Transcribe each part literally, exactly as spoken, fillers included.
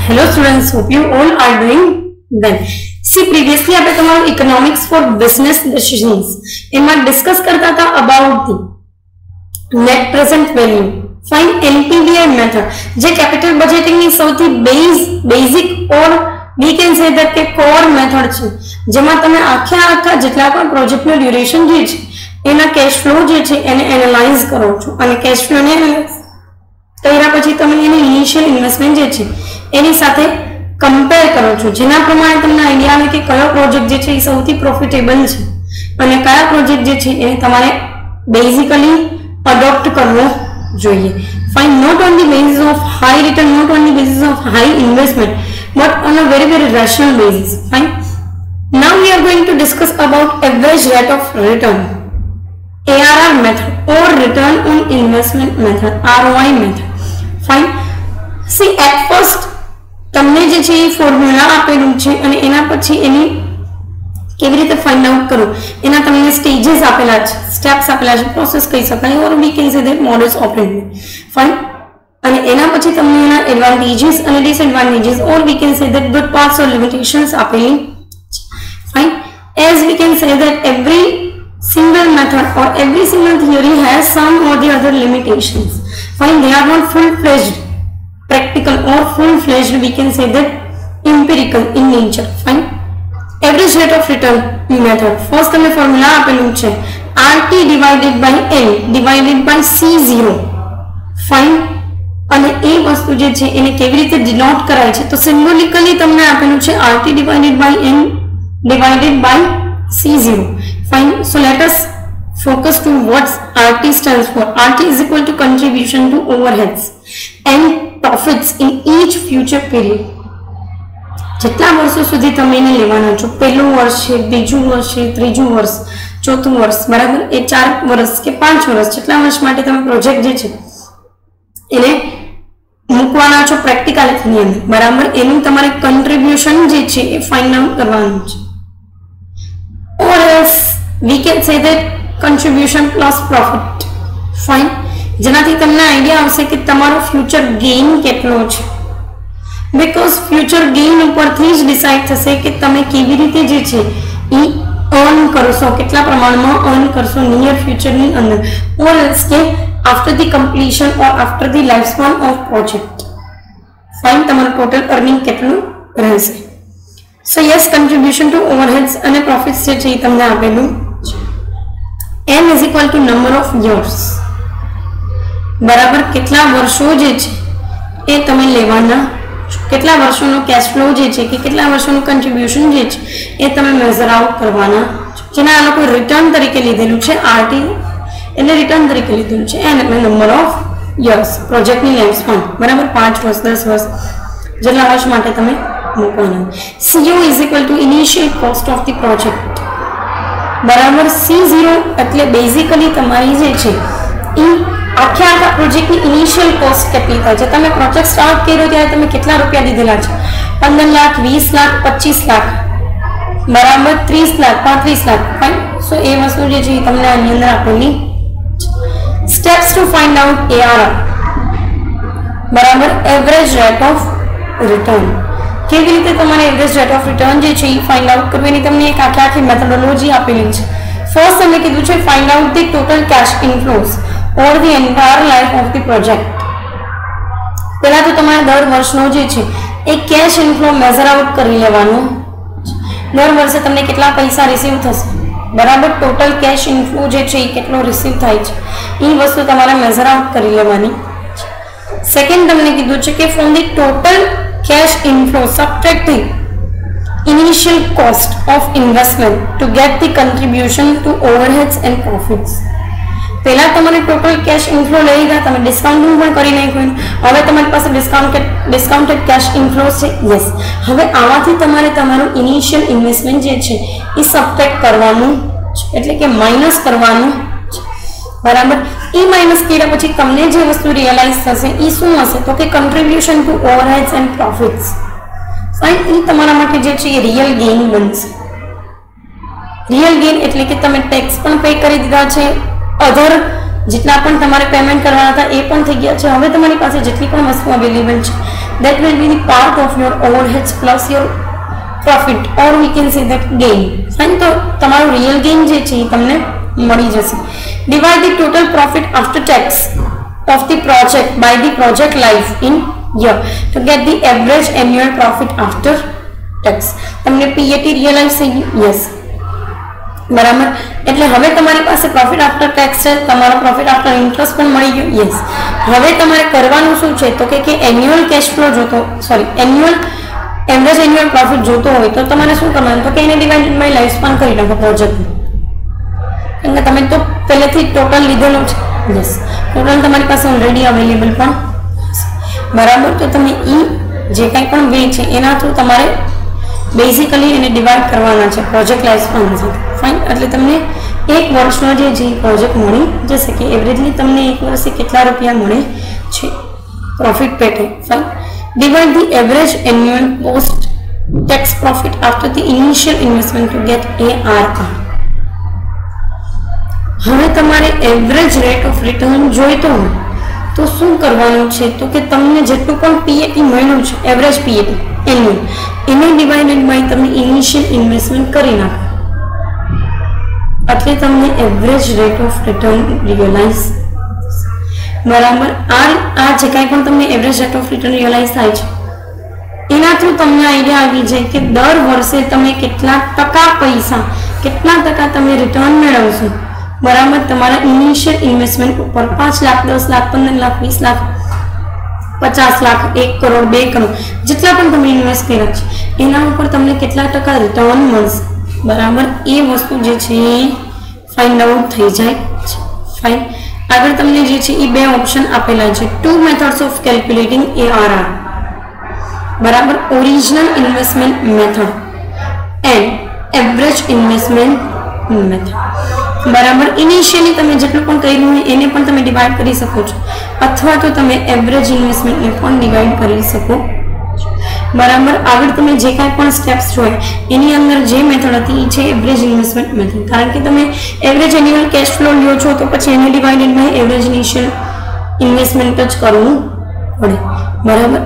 Hello students, hope you all are doing well. See, previously આપણે તમારું economics for business decisions એમાં discuss કરતા હતા about the net present value, find N P V I method, જે capital budgeting ની સૌથી base basic or we can say that કે core method છે, જેમાં તમે આખા આખા જેટલા પણ પ્રોજેક્ટ નો ડ્યુરેશન જે છે એના કેશ ફ્લો જે છે એને એનાલાઇઝ કરો છો અને કેશ ફ્લો ને એનાલાઇઝ કર્યા પછી તમે એની ઇનિશિયલ ઇન્વેસ્ટમેન્ટ જે છે એની સાથે કમ્પેર કરો છો, જેના પ્રમાણે તમને આઈડિયા આવે કે કયો પ્રોજેક્ટ જે છે એ સૌથી પ્રોફિટેબલ છે અને કયા પ્રોજેક્ટ જે છે એને તમારે બેઝિકલી અડોપ્ટ કરવો જોઈએ. Fine not on the basis of high return, not on the basis of high investment, but on a very very rational basis. Fine. Now we are going to discuss about average rate of return, A R R method or return on investment method, R O I method. Fine. See, at first તમને જે છે એ formula આપેલું છે અને એના પછી એની કેવી રીતે ફાઇન્ડ આઉટ કરો એના તમને સ્ટેजेस આપેલા છે, સ્ટેપ્સ આપેલા છે, પ્રોસેસ કહી શકાય or we can say that modus operandi. Fine. અને એના પછી તમને એના એડવાન્ટેजेस અને disadvantages or we can say that good parts or limitations આપેલી. Fine. As we can say that every single method or every single theory has some or the other limitations. Fine, they are not full-fledged practical or full-fledged, we can say that empirical in nature. Fine. Average rate of return method. First તમને formula આપેલું છે R T divided by N divided by C zero. Fine. અને એ વસ્તુ જે છે એને કેવી રીતે ડિનોટ કરાય છે તો સિમ્બોલિકલી તમને આપેલું છે R T divided by N divided by C zero. Fine. So let us focus to what R T stands for. R T is equal to contribution to overheads and profits in each future period. જેટલા વર્ષો સુધી તમે એને લેવાના છો, પહેલું વર્ષ છે, બીજું વર્ષ છે, ત્રીજું વર્ષ, ચોથું વર્ષ, બરાબર, એ ચાર વર્ષ કે પાંચ વર્ષ જેટલા વર્ષ માટે તમે પ્રોજેક્ટ જે છે એને મૂકવાના છો પ્રેક્ટિકાલિટીની અંદર, બરાબર, એનું તમારે કન્ટ્રીબ્યુશન જે છે એ ફાઇન્ડ આઉટ કરવાનું છે. Or else we can say that contribution plus profit. Fine. જેનાથી તમને આઈડિયા આવશે કે તમારો ફ્યુચર ગેઇન કેટલો છે, બીકોઝ ફ્યુચર ગેઇન ઉપરથી જ ડિસાઇડ થશે કે તમે કેવી રીતે જે છે એ અર્ન કરશો, કેટલા પ્રમાણમાં અર્ન કરશો નિયર ફ્યુચરની અંદર, ઓર એલ્સ કે after the completion or after the life span of project. Fine. તમારું ટોટલ અર્નિંગ કેટલું રહેશે. So yes, contribution to overheads and profits જે છે એ તમને આપેલું છે. M is equal to number of years, બરાબર, કેટલા વર્ષો જે છે એ તમે લેવાના છો, કેટલા વર્ષોનો કેશ ફ્લો જે છે કે કેટલા વર્ષોનું કન્ટ્રીબ્યુશન જે છે એ તમે મેઝર આઉટ કરવાના છો, જેને આ લોકો રિટર્ન તરીકે લીધેલું છે. આરટી એટલે રિટર્ન તરીકે લીધેલું છે એન્ડ એટલે નંબર ઓફ યર્સ, પ્રોજેક્ટની લાઈફ સ્પાન, બરાબર, પાંચ વર્ષ દસ વર્ષ જેટલા વર્ષ માટે તમે મૂકવાના. C O is equal to initial cost of the project, બરાબર. C zero એટલે બેઝિકલી તમારી જે છે એ આખા આખા પ્રોજેક્ટની ઇનિશિયલ કોસ્ટ કેટલી થાય છે. તમે પ્રોજેક્ટ સ્ટાર્ટ કર્યો ત્યારે તમે કેટલા રૂપિયા દીધેલા છે, પંદર લાખ, વીસ લાખ, પચીસ લાખ, બરાબર, ત્રીસ લાખ, પાંત્રીસ લાખ. ફાઇન. સો એ વસ્તુ જે છે એ તમને આની અંદર આપેલી. Steps to find out A R R, બરાબર, એવરેજ રેટ ઓફ રિટર્ન. કેવી રીતે તમારે એવરેજ રેટ ઓફ રિટર્ન જે છે એ ફાઇન્ડ આઉટ કરવું એની તમને એક આખી આખી મેથોડોલોજી આપેલી છે. ફર્સ્ટ તમને કીધું છે find out the total cash inflows or the entire life of the project. પહેલા તો તમારે દર વર્ષનો જે છે એ કેશ ઇનફ્લો મેઝર આઉટ કરી લેવાનું. દર વર્ષે તમને કેટલા પૈસા રિસીવ થશે, બરાબર, ટોટલ કેશ ઇનફ્લો જે છે એ કેટલો રિસીવ થાય છે એ વસ્તુ તમારે મેઝર આઉટ કરી લેવાની. સેકન્ડ તમને કીધું છે કે from the total cash inflow subtracting initial cost of investment to get the contribution to overheads and profits. પહેલા તમારે ટોટલ કેશ ઇનફ્લો લઈ ગયા, તમે ડિસ્કાઉન્ટિંગ પણ કરી નાખ્યું, હવે તમારી પાસે ડિસ્કાઉન્ટેડ ડિસ્કાઉન્ટેડ કેશ ઇનફ્લો છે. યસ, હવે આમાંથી તમારે તમારું ઇનિશિયલ ઇન્વેસ્ટમેન્ટ જે છે એ સબટ્રેક્ટ કરવાનું છે, એટલે કે માઇનસ કરવાનું છે, બરાબર. એ માઇનસ કર્યા પછી તમને જે વસ્તુ રિયલાઇઝ થશે એ શું હશે તો કે contribution to overheads and profits. Fine. એ તમારા માટે જે છે એ રિયલ ગેઇન બનશે. રિયલ ગેઇન એટલે કે તમે ટેક્સ પણ પે કરી દીધા છે, અધર જેટલા પણ તમારે પેમેન્ટ કરવાના હતા એ પણ થઈ ગયા છે. હવે તમારી પાસે જેટલી પણ વસ્તુ અવેલેબલ છે that will be the part of your overheads plus your profit, or we can say that gain. Fine, તો તમારો real gain જે છે તમને મળી જશે. Divide the total profit after tax of the project by the project life in year to get the average annual profit after tax. તમને P A T realize થઈ ગયું? Yes. બરાબર. એટલે હવે તમારી પાસે પ્રોફિટ આફ્ટર ટેક્સ છે, તમારો પ્રોફિટ આફ્ટર ઇન્ટરેસ્ટ પણ મળી ગયો. યસ. હવે તમારે કરવાનું શું છે તો કે કે એન્યુઅલ કેશ ફ્લો જોતો, sorry annual average annual profit જોતો હોય તો તમારે શું કરવાનું તો કે એને ડિવાઇડેડ બાય લાઈફ સ્પાન કરી નાખો પ્રોજેક્ટ. એટલે તમે તો પહેલેથી ટોટલ લીધેલું છે. યસ. ટોટલ તમારી પાસે ઓલરેડી અવેલેબલ પણ બરાબર. તો તમે ઈ જે કંઈ પણ વે છે એના થ્રુ તમારે બેઝિકલી એને ડિવાઈડ કરવાના છે પ્રોજેક્ટ લાઈફ સ્પાન સાથે. ફાઇન. એટલે તમને એક વર્ષનો જે જે પ્રોજેક્ટ મળી જશે કે એવરેજલી તમને એક વર્ષે કેટલા રૂપિયા મળે છે પ્રોફિટ પેટે. Fine. Divide the average annual post tax profit after the initial investment to get A R R. હવે તમારે એવરેજ રેટ ઓફ રિટર્ન જોઈતો હોય તો શું કરવાનું છે તો કે તમને જેટલું પણ પીએટી મળ્યું છે એવરેજ પીએટી એન્યુઅલ એને ડિવાઇડેડ બાય તમે ઇનિશિયલ ઇન્વેસ્ટમેન્ટ કરી નાખો એટલે તમને average rate of return realise. બરાબર. આ આ જે કાંઈ પણ તમને average rate of return realise થાય છે એના થ્રુ તમને આઈડિયા આવી જાય કે દર વર્ષે તમે કેટલા ટકા પૈસા કેટલા ટકા તમે રિટર્ન મેળવશો. બરાબર. તમારા ઇનિશિયલ ઇન્વેસ્ટમેન્ટ ઉપર પાંચ લાખ દસ લાખ પંદર લાખ વીસ લાખ પચાસ લાખ એક કરોડ બે કરોડ જેટલા પણ તમે ઇન્વેસ્ટ કર્યા છે એના ઉપર તમને કેટલા ટકા રિટર્ન મળશે. બરાબર. એ વસ્તુ જે છે એ ફાઇન્ડ આઉટ થઈ જાય છે. ફાઇન. આગળ તમને જે છે એ બે ઓપ્શન આપેલા છે. Two methods of calculating A R R. બરાબર. Original investment method and average investment method. બરાબર. ઇનિશિયલી તમે જેટલું પણ કર્યું હોય એને પણ તમે ડિવાઈડ કરી શકો છો અથવા તો તમે એવરેજ ઇન્વેસ્ટમેન્ટને પણ ડિવાઈડ કરી શકો. બરાબર. આગળ તમે જે કાંઈ પણ સ્ટેપ્સ જોયા એની અંદર જે મેથડ હતી એ છે એવરેજ ઇન્વેસ્ટમેન્ટ મેથડ. કારણ કે તમે એવરેજ એન્યુઅલ કેશ ફ્લો લ્યો છો તો પછી એને divided by average initial investment જ કરવું પડે. બરાબર.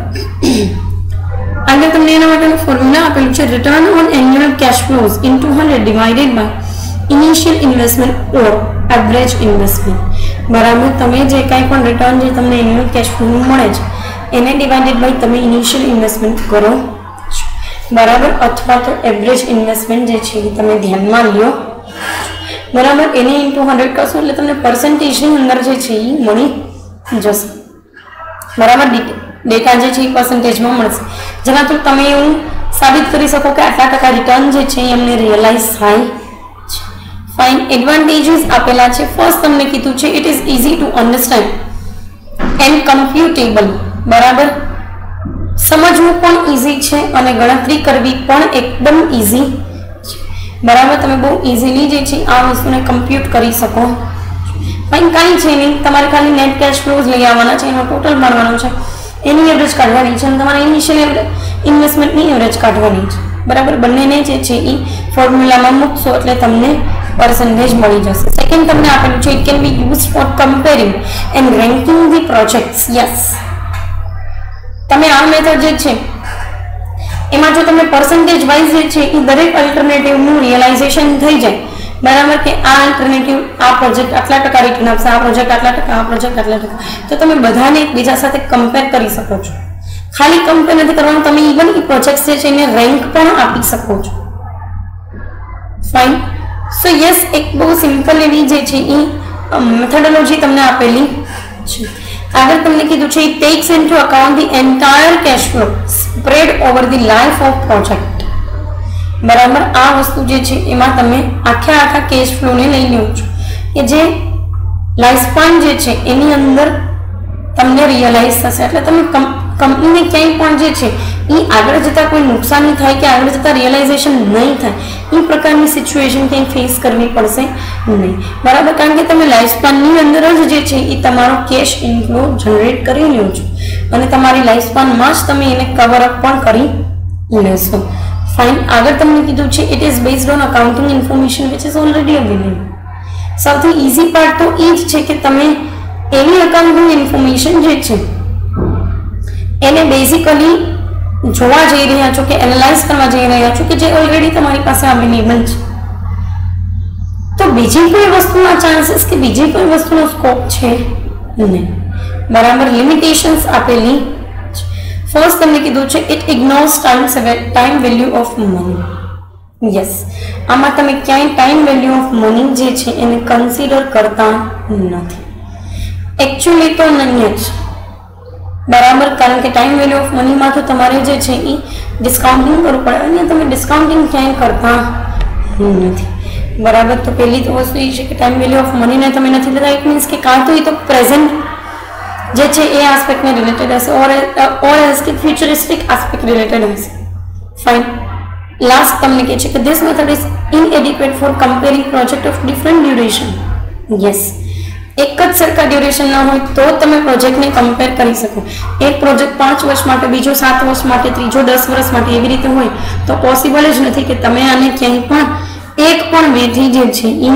આગળ તમને એના માટેનું ફોર્મ્યુલા આપેલું છે return on annual cash flows into hundred divided by initial investment or average investment. બરાબર. તમે જે કાંઈ પણ રિટર્ન જે તમને એન્યુઅલ કેશ ફ્લોનું મળે છે એને ડિવાઇડેડ બાય તમે ઇનિશિયલ ઇન્વેસ્ટમેન્ટ કરો. બરાબર. અથવા તો એવરેજ ઇન્વેસ્ટમેન્ટ જે છે એ તમે ધ્યાનમાં લ્યો. બરાબર. એને ઇન્ટુ હંડ્રેડ કરશો એટલે તમને પર્સન્ટેજની અંદર જે છે એ મળી જશે. બરાબર. ડેટા જે છે એ પર્સન્ટેજમાં મળશે જેના થ્રુ તમે એવું સાબિત કરી શકો કે આટલા ટકા રિટર્ન જે છે એ અમને રિયલાઇઝ થાય. ફાઇન. એડવાન્ટેજીસ આપેલા છે. ફર્સ્ટ તમને કીધું છે it is easy to understand and computable. બરાબર. સમજવું પણ ઇઝી છે અને ગણતરી કરવી પણ એકદમ ઇઝી છે. બરાબર. તમે બહુ ઇઝીલી જે છે આ વસ્તુને કમ્પ્યુટ કરી શકો. ફાઇન. કાંઈ છે નહીં, તમારે ખાલી નેટ કેશ ફ્લોઝ લઈ આવવાના છે, એનો ટોટલ મળવાનો છે, એની એવરેજ કાઢવાની છે અને તમારે ઇનિશિયલ ઇન્વેસ્ટમેન્ટની એવરેજ કાઢવાની છે. બરાબર. બંનેને જે છે એ ફોર્મ્યુલામાં મૂકશો એટલે તમને percentage મળી જશે. સેકન્ડ તમને આપેલું છે it can be used for comparing and ranking the projects. Yes. તમે આ મેથડ જે છે એમાં જો તમે પર્સન્ટેજ વાઇઝ જે છે એ દરેક અલ્ટરનેટિવનું રિયલાઇઝેશન થઈ જાય. બરાબર. કે આ અલ્ટરનેટિવ આ પ્રોજેક્ટ આટલા ટકા રિટર્ન આપશે, આ પ્રોજેક્ટ આટલા ટકા, આ પ્રોજેક્ટ આટલા ટકા, તો તમે બધાને એકબીજા સાથે કમ્પેર કરી શકો છો. ખાલી કમ્પેર નથી કરવાનું, તમે ઇવન એ પ્રોજેક્ટ જે છે એને રેન્ક પણ આપી શકો છો. ફાઇન. સો યસ, એક બહુ સિમ્પલ એવી જે છે એ મેથોડોલોજી તમને આપેલી છે. આગળ તમને કીધું છે it takes into account the entire cash flow spread over the life of project. બરાબર. આ વસ્તુ જે છે એમાં તમે આખા આખા કેશ ફ્લોને લઈ લો છો કે જે લાઈફ સ્પાન જે છે એની અંદર તમને રિયલાઇઝ થશે. એટલે તમે કંપનીને ક્યાંય પણ જે છે એ આગળ જતાં કોઈ નુકસાની થાય કે આગળ જતાં રિયલાઇઝેશન નહીં થાય એ પ્રકારની સિચ્યુએશન ક્યાંય ફેસ કરવી પડશે નહીં. બરાબર. કારણ કે તમે લાઈફ સ્પાનની અંદર જ જે છે એ તમારો કેશ ઇનફ્લો જનરેટ કરી લો છો અને તમારી લાઈફ સ્પાનમાં જ તમે એને કવર અપ પણ કરી લેશો. ફાઇન. આગળ તમને કીધું છે it is based on accounting information which is already available. સૌથી ઇઝી પાર્ટ તો એ જ છે કે તમે એની અકાઉન્ટિંગ ઇન્ફોર્મેશન જે છે એને બેઝિકલી જોવા જઈ રહ્યા છો કે એનાલાઇઝ કરવા જઈ રહ્યા છો કે જે ઓલરેડી તમારી પાસે અવેલેબલ છે. તો બીજી કોઈ વસ્તુના ચાન્સીસ કે બીજી કોઈ વસ્તુનો સ્કોપ છે નહીં. બરાબર, લિમિટેશન્સ આપેલી. ફર્સ્ટ તમને કીધું છે it ignores time time value of money. Yes, આમાં તમે ક્યાંય ટાઈમ વેલ્યુ ઓફ મની જે છે એને કન્સિડર કરતા નથી. એકચ્યુઅલી તો નહીં જ. બરાબર, કારણ કે ટાઈમ વેલ્યુ ઓફ મનીમાં તો તમારે જે છે એ ડિસ્કાઉન્ટિંગ કરવું પડે અને તમે ડિસ્કાઉન્ટિંગ ક્યાંય કરતા નથી. બરાબર, તો પહેલી તો વસ્તુ એ છે કે ટાઈમ વેલ્યુ ઓફ મનીને તમે નથી લેતા. ઇટ મીન્સ કે કાં તો એ તો પ્રેઝન્ટ જે છે એ આસ્પેક્ટને રિલેટેડ હશે ઓર ઓર એઝ કે ફ્યુચરિસ્ટિક આસ્પેક્ટ રિલેટેડ હશે. ફાઇન. લાસ્ટ તમને કહે છે કે this method is inadequate for comparing project of different duration. Yes, એક જ સરખા ડ્યુરેશન ના હોય તો તમે પ્રોજેક્ટને કમ્પેર કરી શકો. એક પ્રોજેક્ટ પાંચ વર્ષ માટે, બીજો સાત વર્ષ માટે, ત્રીજો દસ વર્ષ માટે એવી રીતે હોય તો પોસિબલ જ નથી કે તમે આને ક્યાંય પણ એક પણ બેથી જે છે એ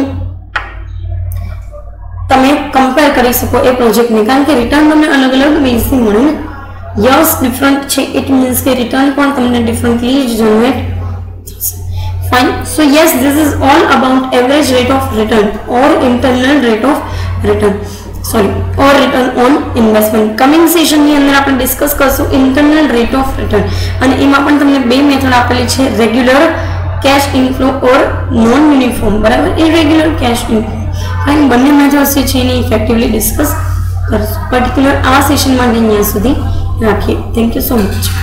તમે કમ્પેર કરી શકો એ પ્રોજેક્ટને, કારણ કે રિટર્ન તમને અલગ અલગ બેઝથી મળે ને. યસ, ડિફરન્ટ છે. ઇટ મીન્સ કે રિટર્ન પણ તમને ડિફરન્ટલી જ જનરેટ થશે. Fine. So yes, this is all about average rate of return or internal rate of return sorry or return on investment. Coming સેશનની અંદર આપણે ડિસ્કસ કરશું ઇન્ટરનલ રેટ ઓફ રિટર્ન અને એમાં પણ તમને બે મેથડ આપેલી છે, regular cash inflow or non uniform. બરાબર, ઇરેગ્યુલર કેશ ઇનફ્લો. ફાઇન, બંને મેથડ્સ જે છે એને ઇફેક્ટિવલી ડિસ્કસ કરશું. પર્ટિક્યુલર આ સેશન માટે અહીંયા સુધી રાખીએ. Thank you so much.